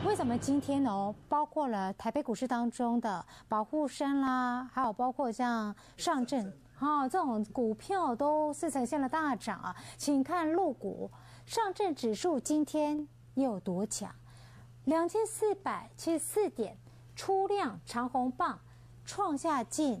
为什么今天哦，包括了台北股市当中的保护山啦，还有包括像上证这种股票都是呈现了大涨啊。请看陆股，上证指数今天又有多强？2474点，出量长红棒，创下近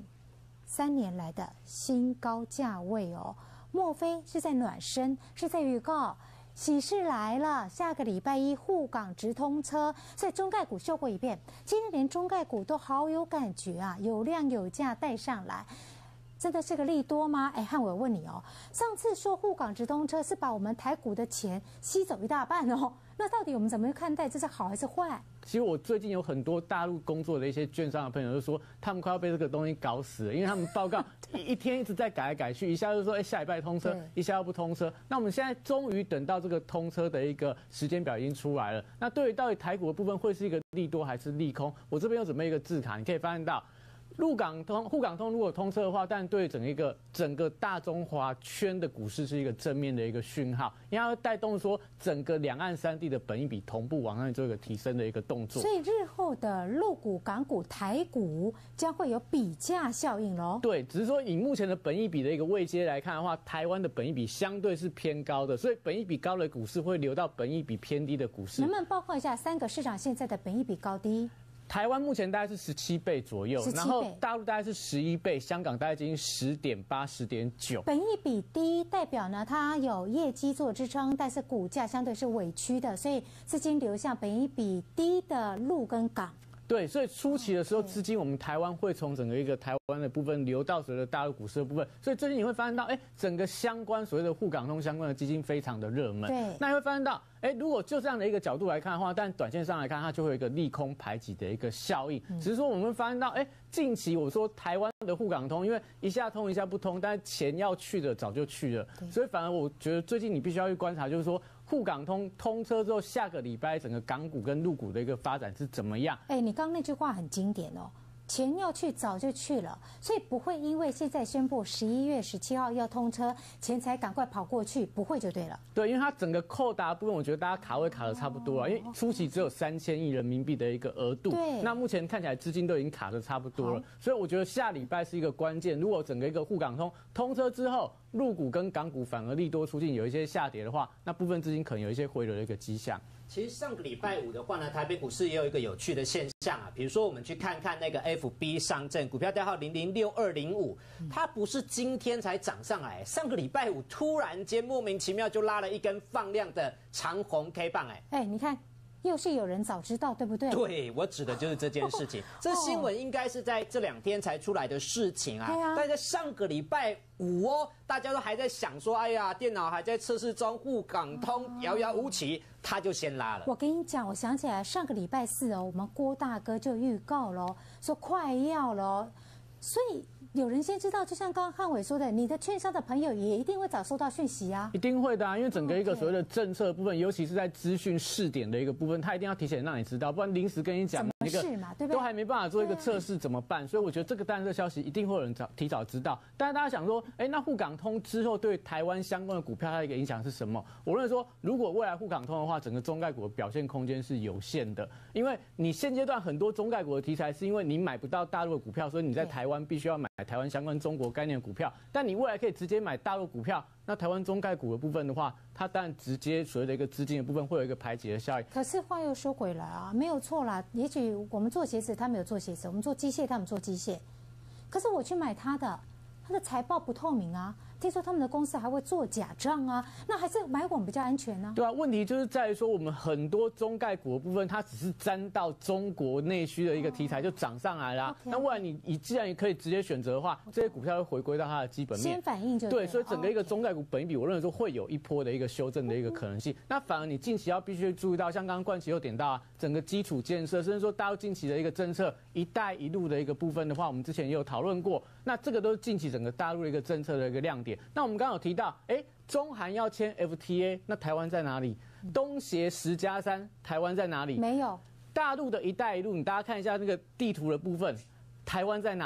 3年来的新高价位哦。莫非是在暖身，是在预告喜事来了？下个礼拜一沪港直通车，所以中概股秀过一遍，今天连中概股都好有感觉啊，有量有价带上来。真的是个利多吗？哎，汉伟问你哦，上次说沪港直通车是把我们台股的钱吸走一大半哦，那到底我们怎么看待？这是好还是坏？ 其实我最近有很多大陆工作的一些券商的朋友就说，他们快要被这个东西搞死了，因为他们报告一天一直在改来改去，一下就说下礼拜通车，一下又不通车。那我们现在终于等到这个通车的一个时间表已经出来了。那对于到底台股的部分会是一个利多还是利空？我这边有准备一个字卡，你可以发现到。沪港通如果通车的话，但对整个大中华圈的股市是一个正面的一个讯号，因为它会带动说整个两岸三地的本益比同步往上做一个提升的一个动作。 所以日后的陆股、港股、台股将会有比价效应咯。 对，只是说以目前的本益比的一个位阶来看的话，台湾的本益比相对是偏高的，所以本益比高的股市会流到本益比偏低的股市。 能不能包括一下3个市场现在的本益比高低？ 台湾目前大概是17倍左右，然后大陆大概是11倍，香港大概接近10.8、10.9。 本益比低代表呢，它有业绩做支撑，但是股价相对是委屈的，所以资金流向本益比低的陆跟港。 对，所以初期的时候，资金我们台湾会从整个一个台湾的部分流到所谓的大陆股市的部分，所以最近你会发现到，整个相关所谓的沪港通相关的基金非常的热门。 对， 那你会发现到，如果就这样的一个角度来看的话，但短线上来看，它就会有一个利空排挤的一个效应。只是说我们会发现到，近期我说台湾的沪港通，因为一下通一下不通，但是钱要去的早就去了，所以反而我觉得最近你必须要去观察，就是说。沪港通通车之后，下个礼拜整个港股跟陆股的一个发展是怎么样？ 你刚刚那句话很经典哦，钱要去早就去了，所以不会因为现在宣布11月17号要通车，钱才赶快跑过去，不会就对了。 对，因为它整个扣打部分，我觉得大家卡位卡的差不多了，因为初期只有3000亿人民币的一个额度， 对， 那目前看起来资金都已经卡的差不多了，所以我觉得下礼拜是一个关键。如果整个一个沪港通通车之后，陆股跟港股反而利多出尽，有一些下跌的话，那部分资金可能有一些回流的一个迹象。 其实上个礼拜五的话呢，台北股市也有一个有趣的现象啊，比如说我们去看看那个 FB 上证股票代号006205，它不是今天才涨上来，上个礼拜五突然间莫名其妙就拉了一根放量的长红 K 棒， 你看。又是有人早知道，对不对？ 对，我指的就是这件事情。这新闻应该是在这2天才出来的事情啊。但在上个礼拜五哦，大家都还在想说，哎呀，电脑还在测试中，沪港通遥遥无期，他就先拉了。 我跟你讲，我想起来上个礼拜4哦，我们郭大哥就预告了，说快要了，所以。有人先知道，就像刚刚汉伟说的，你的券商的朋友也一定会早收到讯息啊， 一定会的啊，因为整个一个所谓的政策部分，尤其是在资讯试点的一个部分，他一定要提前让你知道，不然临时跟你讲那个都还没办法做一个测试怎么办？所以我觉得这个当然这消息一定会有人提早知道。但是大家想说，那沪港通之后对台湾相关的股票它的一个影响是什么？我认为说，如果未来沪港通的话，整个中概股的表现空间是有限的，因为你现阶段很多中概股的题材是因为你买不到大陆的股票，所以你在台湾必须要买台湾相关中国概念股票，但你未来可以直接买大陆股票，那台湾中概股的部分的话，它当然直接所谓的一个资金的部分会有一个排挤的效应。 可是话又说回来啊，没有错啦，也许我们做鞋子，他们有做鞋子；我们做机械，他们做机械。可是我去买他的财报不透明啊。听说他们的公司还会做假账啊，那还是买我们比较安全呢？ 对啊，问题就是在于说，我们很多中概股的部分，它只是沾到中国内需的一个题材就涨上来啦。那未来你既然可以直接选择的话，这些股票会回归到它的基本面， 先反应就对。所以整个一个中概股本益比，我认为说会有一波的一个修正的一个可能性。那反而你近期要必须注意到，像刚刚冠奇有点到啊，整个基础建设，甚至说大陆近期的一个政策“一带一路”的一个部分的话，我们之前也有讨论过。那这个都是近期整个大陆的一个政策的一个亮点。那我们刚刚有提到，中韩要签 FTA， 那台湾在哪里？东协10+3，台湾在哪里？ 没有。 大陆的一带一路，你大家看一下那个地图的部分，台湾在哪里？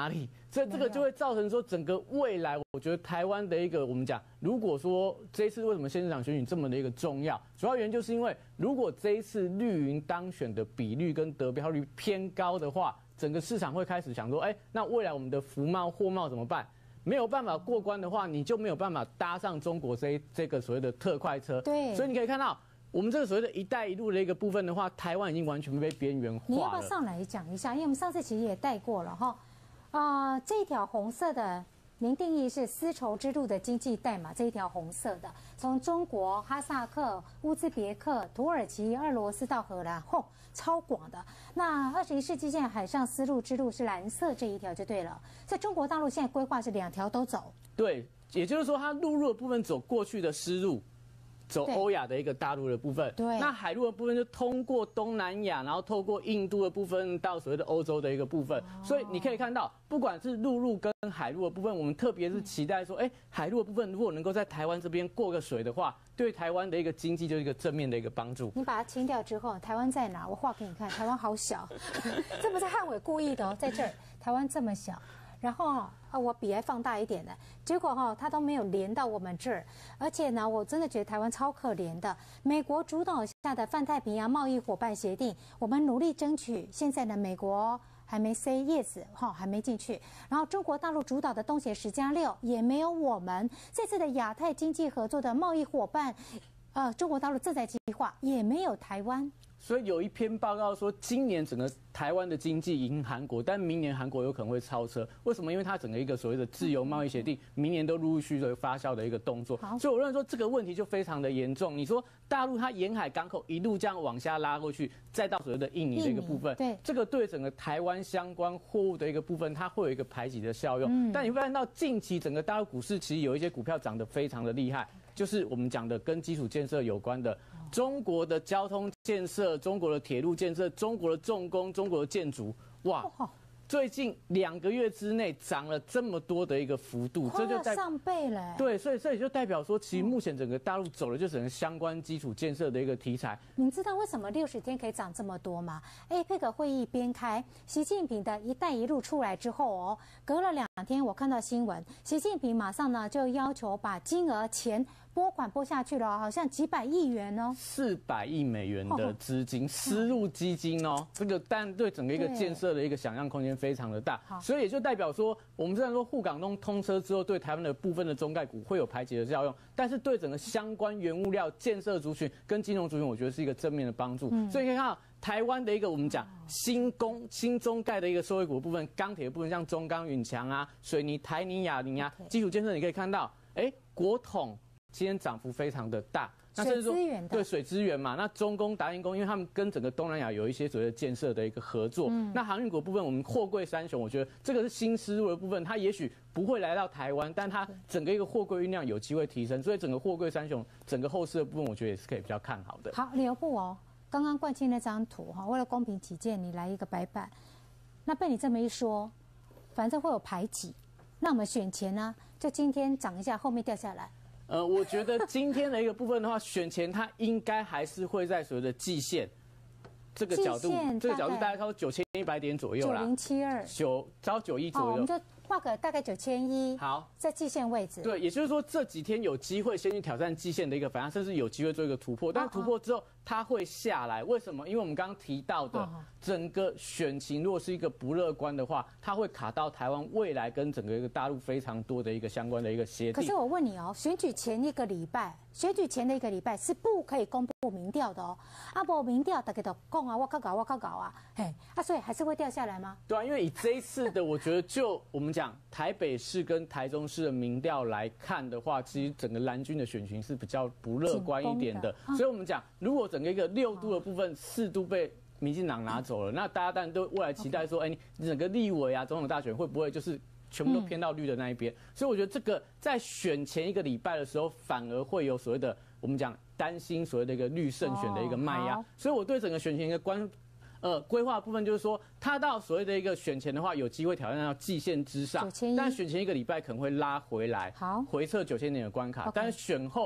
所以这个就会造成说，整个未来，我觉得台湾的一个我们讲，如果说这一次为什么县市长选举这么的一个重要，主要原因就是因为如果这一次绿营当选的比率跟得票率偏高的话，整个市场会开始想说，那未来我们的服贸、货贸怎么办？没有办法过关的话，你就没有办法搭上中国这个所谓的特快车。 对， 所以你可以看到。我们这个所谓的一带一路的一个部分的话，台湾已经完全被边缘化了。 你要不要上来讲一下？因为我们上次其实也带过了哈。这条红色的，您定义是丝绸之路的经济带嘛？这一条红色的，从中国、哈萨克、乌兹别克、土耳其、俄罗斯到荷兰，超广的。那21世纪现在海上丝路之路是蓝色这一条就对了。在中国大陆现在规划是2条都走。 对，也就是说它陆路的部分走过去的丝路。走欧亚的一个大陆的部分， 对， 那海路的部分就通过东南亚，然后透过印度的部分到所谓的欧洲的一个部分，所以你可以看到，不管是陆路跟海路的部分，我们特别是期待说，海路的部分如果能够在台湾这边过个水的话，对台湾的一个经济就是一个正面的一个帮助。 你把它清掉之后，台湾在哪？我画给你看，台湾好小，这不是汉伟故意的哦，在这儿，台湾这么小。然后我笔还放大一点的，结果它都没有连到我们这儿，而且呢，我真的觉得台湾超可怜的。美国主导下的泛太平洋贸易伙伴协定，我们努力争取，现在呢，美国还没 say yes 还没进去。然后中国大陆主导的东协10+6也没有我们这次的亚太经济合作的贸易伙伴，中国大陆制裁计划也没有台湾。 所以有一篇报告说，今年整个台湾的经济赢韩国，但明年韩国有可能会超车。为什么？因为它整个一个所谓的自由贸易协定，明年都陆续的发酵的一个动作。所以我认为说这个问题就非常的严重。你说大陆它沿海港口一路这样往下拉过去，再到所谓的印尼的一个部分， 对， 这个对整个台湾相关货物的一个部分，它会有一个排挤的效用。但你会看到近期整个大陆股市其实有一些股票涨得非常的厉害，就是我们讲的跟基础建设有关的。中国的交通建设、中国的铁路建设、中国的重工、中国的建筑，哇！最近2个月之内涨了这么多的一个幅度， 这就上倍了。 对，所以这也就代表说，其实目前整个大陆走的就整个相关基础建设的一个题材。 你知道为什么60天可以涨这么多吗？APEC 会议边开，习近平的一带一路出来之后隔了2天，我看到新闻，习近平马上呢就要求把钱拨款拨下去了，好像几百亿元哦 ，400亿美元的资金丝路基金哦，这个但对整个一个建设的一个想象空间非常的大，所以也就代表说，我们虽然说沪港通车之后，对台湾的部分的中概股会有排挤的效用，但是对整个相关原物料建设族群跟金融族群，我觉得是一个正面的帮助。所以可以看到台湾的一个我们讲新中概的一个受惠股的部分，钢铁的部分像中钢、允强啊、水泥、台泥、亚泥啊，基础建设你可以看到，国统。今天涨幅非常的大， 那甚至说对水资源嘛，那中工、达英工，因为他们跟整个东南亚有一些所谓的建设的一个合作。那航运股部分，我们货柜三雄，我觉得这个是新思路的部分，它也许不会来到台湾，但它整个一个货柜运量有机会提升，所以整个货柜三雄整个后市的部分，我觉得也是可以比较看好的。 好，留步刚刚冠清那张图为了公平起见，你来一个白板。那被你这么一说，反正会有排挤，那我们选前呢，就今天涨一下，后面掉下来。 我觉得今天的一个部分的话，选前它应该还是会在所谓的季线这个角度大概超9100点左右啦，9072，超91左右， 我们就画个大概9100， 好， 在季线位置。 对，也就是说这几天有机会先去挑战季线的一个反弹，甚至有机会做一个突破，但突破之后它会下来，为什么？因为我们刚刚提到的整个选情，如果是一个不乐观的话，它会卡到台湾未来跟整个一个大陆非常多的一个相关的一个协定。 可是我问你选举前的一个礼拜是不可以公布民调的不民调大家都讲我靠搞所以还是会掉下来吗？ 对啊，因为以这一次的，我觉得就我们讲台北市跟台中市的民调来看的话，其实整个蓝军的选情是比较不乐观一点的，所以我们讲如果整个一个6都的部分4都被民进党拿走了，那大家当然都未来期待说，你整个立委啊、总统大选会不会就是全部都偏到绿的那一边？所以我觉得这个在选前1个礼拜的时候，反而会有所谓的我们讲担心所谓的一个绿胜选的一个卖压。所以我对整个选前一个规划部分就是说，它到所谓的一个选前的话，有机会挑战到季线之上，但选前1个礼拜可能会拉回来，回测9000点的关卡，但是选后。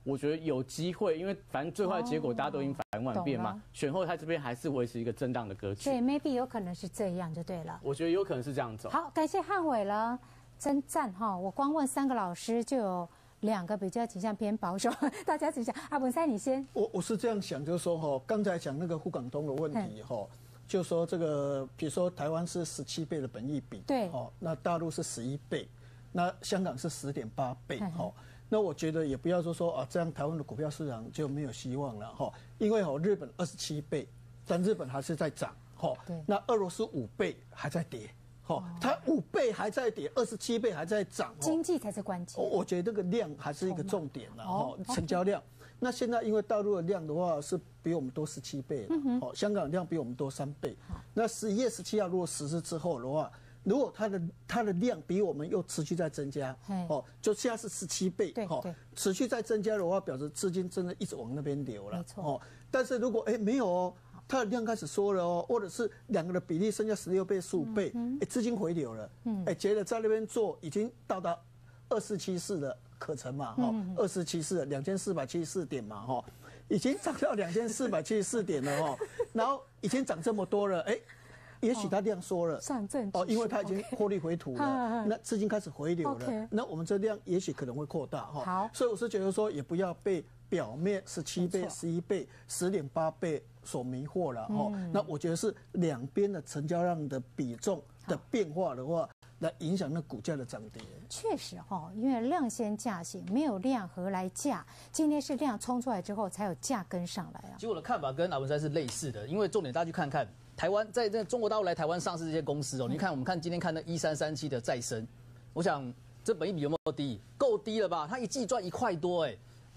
我觉得有机会，因为反正最坏的结果大家都已经反万变嘛，选后它这边还是维持一个震荡的格局。 对 ，maybe 有可能是这样就对了。 我觉得有可能是这样走。 好，感谢汉伟了，真赞哈！我光问3个老师就有2个比较倾向偏保守，大家请讲。阿文山，你先。 我是这样想，就是说哈，刚才讲那个沪港通的问题哈，就说这个，比如说台湾是17倍的本益比， 对， 哦，那大陆是11倍，那香港是10.8倍，哈。那我觉得也不要说啊，这样台湾的股票市场就没有希望了哈，因为日本27倍，但日本还是在涨，哈，那俄罗斯5倍还在跌，它5倍还在跌，27倍还在涨， 经济才是关键。 我觉得这个量还是一个重点了哈，成交量。那现在因为大陆的量的话是比我们多17倍了，香港量比我们多3倍。那11月17号如果实施之后的话，如果它的量比我们又持续在增加，就现在是17倍，持续在增加的话，表示资金真的一直往那边流了， 没错。 但是如果没有哦，它的量开始缩了哦，或者是2个的比例剩下16倍、15倍，资金回流了，觉得在那边做已经到达2474的可成嘛，2474 2474点嘛，已经涨到2474点了然后已经涨这么多了，也许它量缩了， 上证因为它已经获利回吐了，那资金开始回流了，那我们这量也许可能会扩大好， 所以我是觉得说也不要被表面17倍、11倍、10.8倍所迷惑了那我觉得是两边的成交量的比重的变化的话，来影响那股价的涨跌。 确实因为量先价行，没有量何来价？今天是量冲出来之后，才有价跟上来啊。 其实我的看法跟阿文山是类似的，因为重点大家去看看。台湾在中国大陆来台湾上市这些公司你看我们今天看那1337的再生，我想这本益比有没有低？够低了吧？它一季赚1块多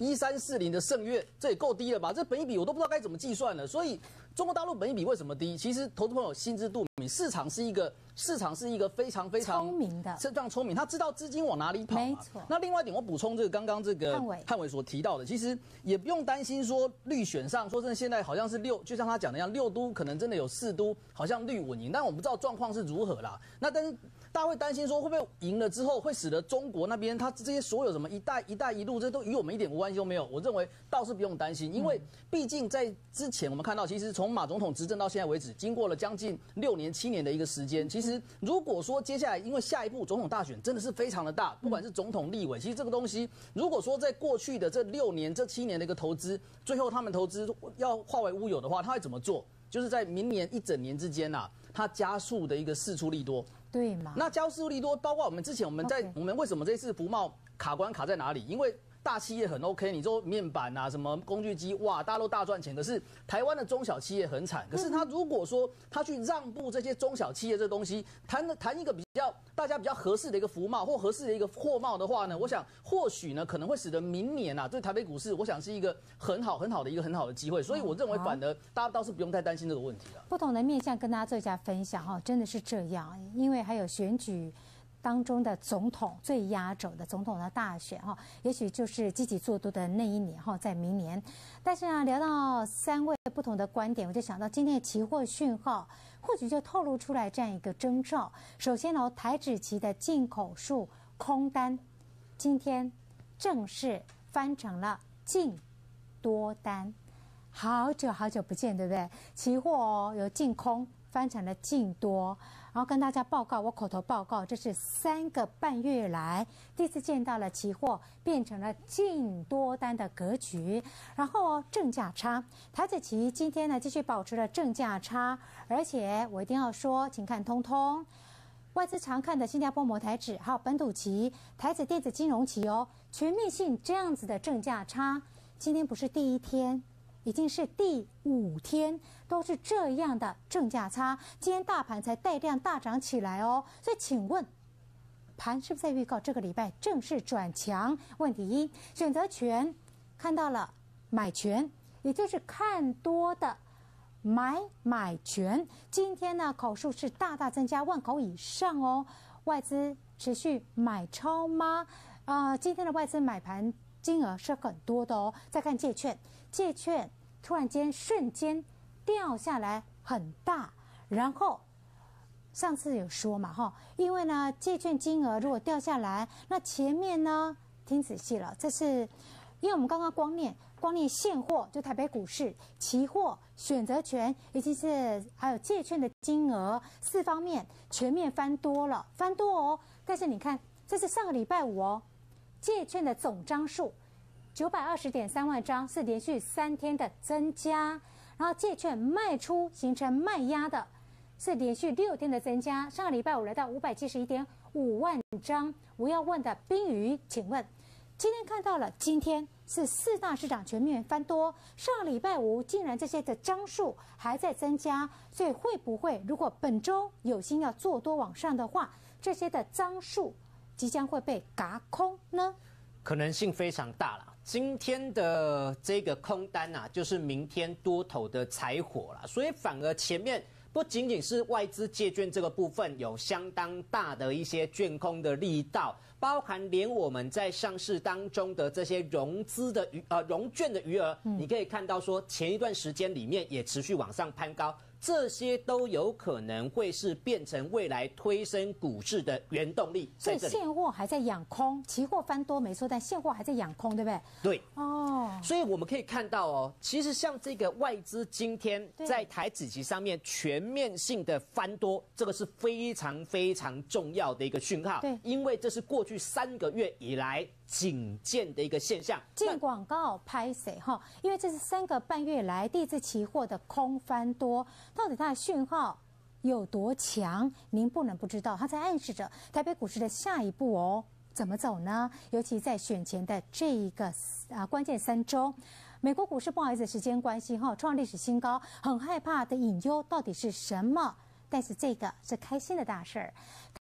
1340的盛月，这也够低了吧？这本益比我都不知道该怎么计算了。所以中国大陆本益比为什么低？其实投资朋友心知肚明，市场是一个非常聪明的， 是非常聪明，他知道资金往哪里跑嘛。 没错。 那另外一点，我补充刚刚这个汉伟所提到的，其实也不用担心说绿选上，说真的现在好像是就像他讲的一样，6都可能真的有4都好像绿稳赢，但我们不知道状况是如何啦。那但是大家会担心说会不会赢了之后会使得中国那边他这些所有什么一带一路这都与我们一点关系都没有？我认为倒是不用担心，因为毕竟在之前我们看到，其实从马总统执政到现在为止，经过了将近6年7年的一个时间，其实如果说接下来因为下一步总统大选真的是非常的大，不管是总统立委，其实这个东西如果说在过去的这6年这7年的一个投资，最后他们投资要化为乌有的话，他会怎么做？就是在明年1整年之间他加速的一个释出利多。 对嘛？ 那加速利多，包括我们之前我们为什么这次福茂卡关卡在哪里？因为大企业很 OK， 你说面板什么工具机，哇，大家都大赚钱。可是台湾的中小企业很惨。可是他如果说他去让步这些中小企业这东西，谈一个大家比较合适的一个福茂或合适的一个货贸的话呢，我想或许呢可能会使得明年对台北股市，我想是一个很好的机会。所以我认为反而大家倒是不用太担心这个问题了。 不同的面向跟大家做一下分享真的是这样，因为还有选举当中的总统最压轴的总统的大选也许就是积极做多的那一年在明年。但是聊到3位不同的观点，我就想到今天的期货讯号或许就透露出来这样一个征兆。首先台指期的进口数空单今天正式翻成了净多单，好久不见，对不对？期货有净空翻成了净多。然后跟大家报告，我口头报告，这是3个半月来第一次见到了期货变成了净多单的格局。然后正价差，台指期今天呢继续保持了正价差，而且我一定要说，请看通通外资常看的新加坡摩台指，还有本土期、台指电子金融期全面性这样子的正价差，今天不是第1天。已经是第5天都是这样的正价差，今天大盘才带量大涨起来所以请问盘是不是在预告这个礼拜正式转强？问题1，选择权看到了买权，也就是看多的买权，今天呢口数是大增加1,000口以上外资持续买超吗？今天的外资买盘金额是很多的再看借券突然间瞬间掉下来很大，然后上次有说嘛因为呢借券金额如果掉下来，那前面呢听仔细了，这是因为我们刚刚光念现货，就台北股市期货、选择权以及还有借券的金额4方面全面翻多哦。但是你看，这是上个礼拜五哦，借券的总张数920.3万张，是连续3天的增加。然后借券卖出形成卖压的，是连续6天的增加。上个礼拜五来到571.5万张。我要问的冰瑜，请问，今天看到了，今天是4大市场全面翻多，上个礼拜五竟然这些的张数还在增加，所以会不会如果本周有心要做多往上的话，这些的张数即将会被軋空呢？ 可能性非常大了。今天的这个空单啊，就是明天多头的柴火了，所以反而前面不仅仅是外资借券这个部分有相当大的一些券空的力道，包含连我们在上市当中的这些融券的余额，你可以看到说前一段时间里面也持续往上攀高。这些都有可能会是变成未来推升股市的原动力。 所以现货还在养空，期货翻多没错，但现货还在养空，对不对？ 对。哦。所以我们可以看到哦，其实像这个外资今天在台指期上面全面性的翻多，这个是非常非常重要的一个讯号。 对。 因为这是过去3个月以来仅见的一个现象。 进广告拍谁哈？因为这是3个半月来第一次期货的空翻多。到底它的讯号有多强？您不能不知道，它在暗示着台北股市的下一步哦，怎么走呢？尤其在选前的这一个关键3周，美国股市不好意思，时间关系哈，创历史新高，很害怕的隐忧到底是什么？但是这个是开心的大事儿。